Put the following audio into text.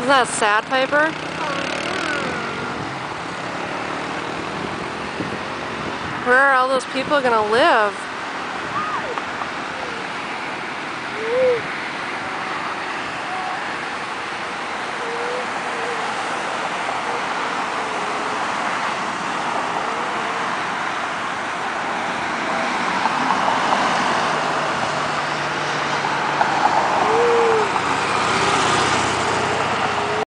Isn't that sad, Piper? Where are all those people gonna live?